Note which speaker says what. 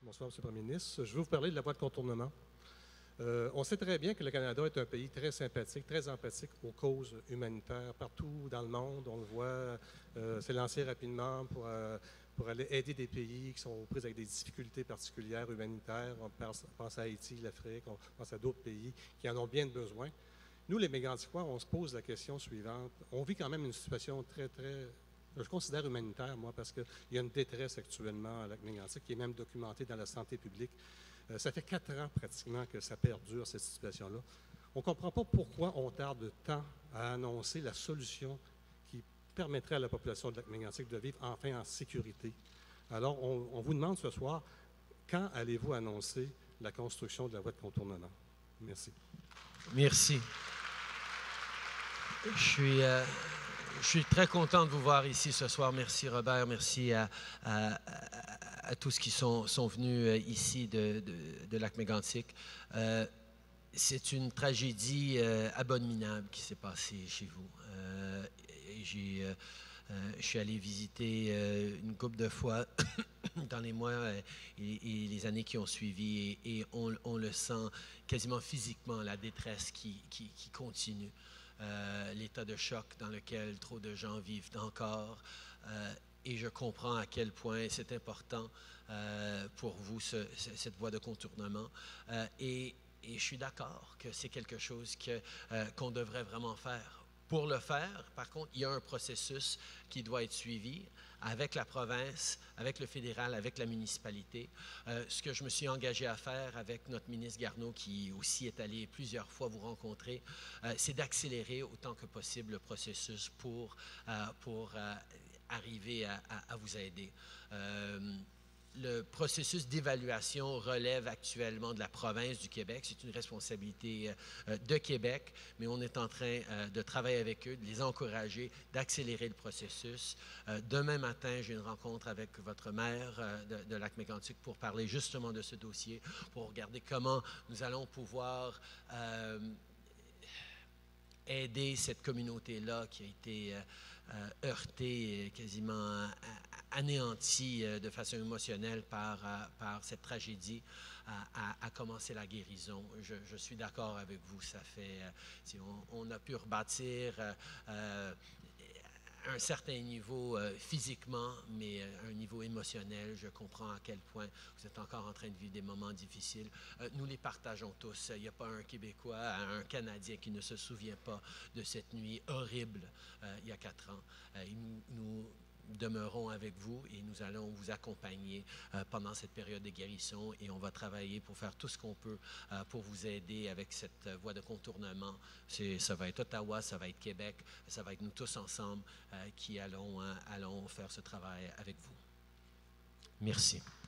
Speaker 1: Bonsoir, M. le Premier ministre. Je veux vous parler de la voie de contournement. On sait très bien que le Canada est un pays très sympathique, très empathique aux causes humanitaires. Partout dans le monde, on le voit, s'est lancé rapidement pour aller aider des pays qui sont aux prises avec des difficultés particulières humanitaires. On pense à Haïti, l'Afrique, on pense à d'autres pays qui en ont bien besoin. Nous, les Méganticois, on se pose la question suivante. On vit quand même une situation je considère humanitaire, moi, parce qu'il y a une détresse actuellement à Lac-Mégantic qui est même documentée dans la santé publique. Ça fait 4 ans pratiquement que ça perdure, cette situation-là. On ne comprend pas pourquoi on tarde tant à annoncer la solution qui permettrait à la population de Lac-Mégantic de vivre enfin en sécurité. Alors, on vous demande ce soir, quand allez-vous annoncer la construction de la voie de contournement? Merci.
Speaker 2: Merci. Je suis très content de vous voir ici ce soir. Merci Robert, merci à tous qui sont venus ici de Lac-Mégantic. C'est une tragédie abominable qui s'est passée chez vous. Je suis allé visiter une couple de fois dans les mois et les années qui ont suivi et on le sent quasiment physiquement, la détresse qui continue. L'état de choc dans lequel trop de gens vivent encore. Et je comprends à quel point c'est important pour vous, cette voie de contournement. Et je suis d'accord que c'est quelque chose qu'on devrait vraiment faire. Pour le faire, par contre, il y a un processus qui doit être suivi avec la province, avec le fédéral, avec la municipalité. Ce que je me suis engagé à faire avec notre ministre Garneau, qui aussi est allé plusieurs fois vous rencontrer, c'est d'accélérer autant que possible le processus pour arriver à vous aider. Le processus d'évaluation relève actuellement de la province du Québec. C'est une responsabilité de Québec, mais on est en train de travailler avec eux, de les encourager, d'accélérer le processus. Demain matin, j'ai une rencontre avec votre maire de Lac-Mégantic pour parler justement de ce dossier, pour regarder comment nous allons pouvoir aider cette communauté-là qui a été heurtée, quasiment anéantie de façon émotionnelle par cette tragédie, à commencer la guérison. Je suis d'accord avec vous. Ça fait, on a pu rebâtir un certain niveau physiquement, mais un niveau émotionnel. Je comprends à quel point vous êtes encore en train de vivre des moments difficiles. Nous les partageons tous. Il n'y a pas un Québécois, un Canadien qui ne se souvient pas de cette nuit horrible il y a 4 ans. Nous demeurons avec vous et nous allons vous accompagner pendant cette période de guérison et on va travailler pour faire tout ce qu'on peut pour vous aider avec cette voie de contournement. Ça va être Ottawa, ça va être Québec, ça va être nous tous ensemble qui allons faire ce travail avec vous. Merci.